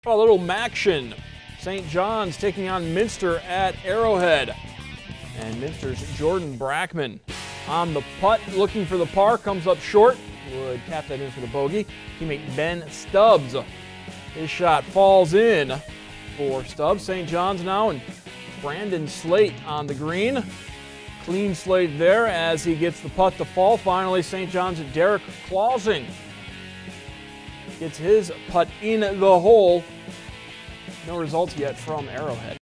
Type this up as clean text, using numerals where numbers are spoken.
A little Maction. St. John's taking on Minster at Arrowhead. And Minster's Jordan Brackman on the putt, looking for the par, comes up short. Would tap that in for the bogey. Teammate Ben Stubbs. His shot falls in for Stubbs. St. John's now, and Brandon Slate on the green. Clean slate there as he gets the putt to fall. Finally, St. John's Derek Clausing gets his putt in the hole. No results yet from Arrowhead.